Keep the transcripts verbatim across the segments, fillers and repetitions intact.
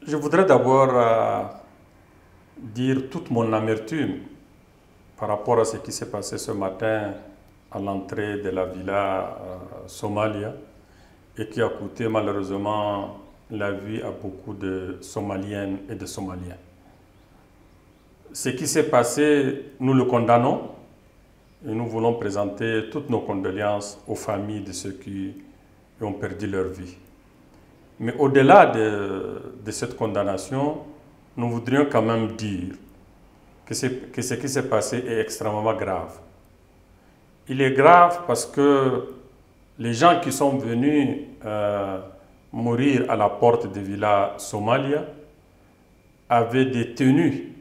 Je voudrais d'abord euh, dire toute mon amertume par rapport à ce qui s'est passé ce matin à l'entrée de la villa euh, Somalia et qui a coûté malheureusement la vie à beaucoup de Somaliennes et de Somaliens. Ce qui s'est passé, nous le condamnons et nous voulons présenter toutes nos condoléances aux familles de ceux qui ont perdu leur vie. Mais au-delà de, de cette condamnation, nous voudrions quand même dire que, que ce qui s'est passé est extrêmement grave. Il est grave parce que les gens qui sont venus euh, mourir à la porte de Villa Somalia avaient des tenues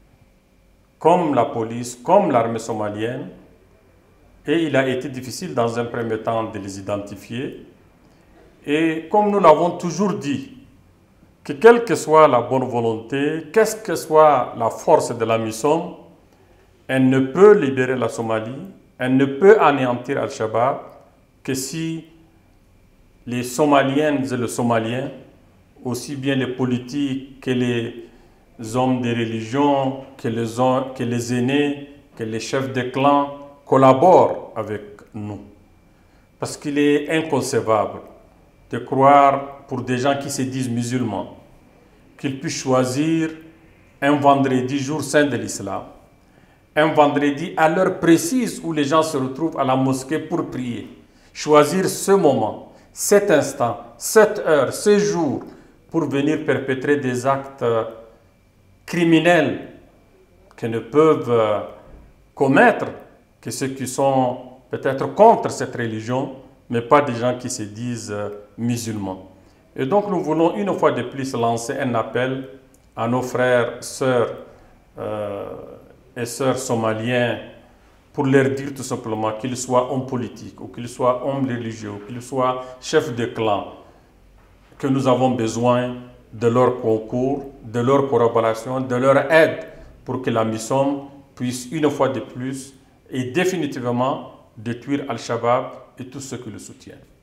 comme la police, comme l'armée somalienne, et il a été difficile dans un premier temps de les identifier. Et comme nous l'avons toujours dit, que quelle que soit la bonne volonté, qu'est-ce que soit la force de la MISOM, elle ne peut libérer la Somalie, elle ne peut anéantir Al-Shabaab que si les Somaliennes et les Somaliens, aussi bien les politiques que les hommes de religion, que les, que les aînés, que les chefs de clan collaborent avec nous. Parce qu'il est inconcevable de croire, pour des gens qui se disent musulmans, qu'ils puissent choisir un vendredi, jour saint de l'islam, un vendredi à l'heure précise où les gens se retrouvent à la mosquée pour prier, choisir ce moment, cet instant, cette heure, ce jour, pour venir perpétrer des actes criminels que ne peuvent commettre que ceux qui sont peut-être contre cette religion, mais pas des gens qui se disent musulmans. Et donc nous voulons une fois de plus lancer un appel à nos frères, sœurs euh, et sœurs somaliens pour leur dire tout simplement qu'ils soient hommes politiques, ou qu'ils soient hommes religieux, ou qu'ils soient chefs de clan, que nous avons besoin de leur concours, de leur collaboration, de leur aide pour que la MISOM puisse une fois de plus et définitivement détruire Al-Shabaab et tous ceux qui le soutiennent.